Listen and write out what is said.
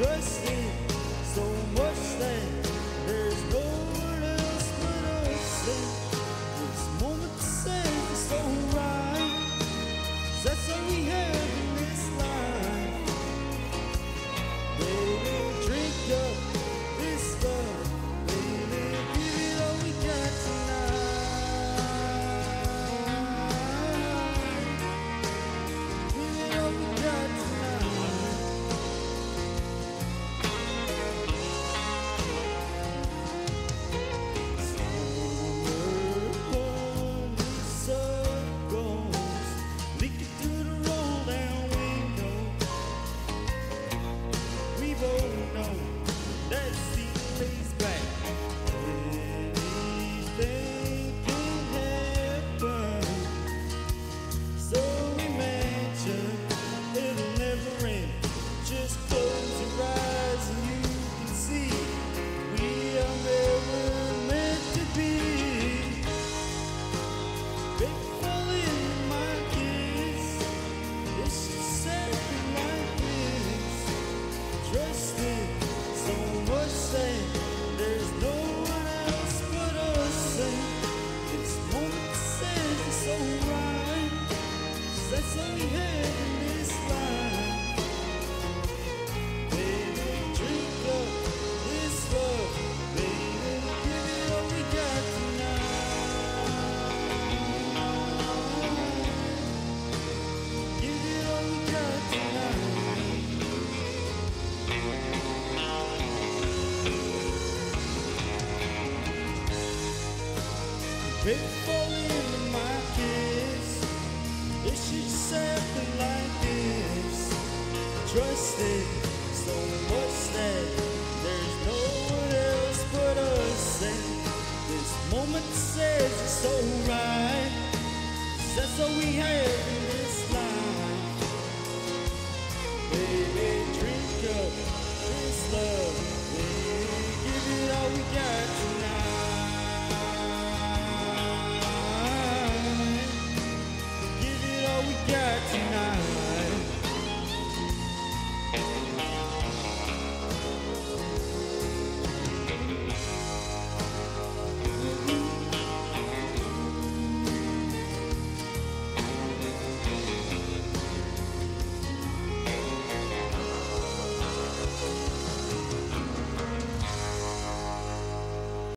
trusted so much that there's no one else but us. And this moment says it's so right. That's all we have in this life. Baby, drink up this love. Baby, give it all we got tonight. Give it all we got tonight. Just close your eyes and you can see we are never meant to be. Baby, fall in my kiss. It's just something like this. Trusted so much that there's no one else but us. And this moment says it's alright. That's all we have in this life. Baby, fall into my kiss. It should something like this. Trusted so much that there's no one else but us. And this moment says it's alright. That's all we have in this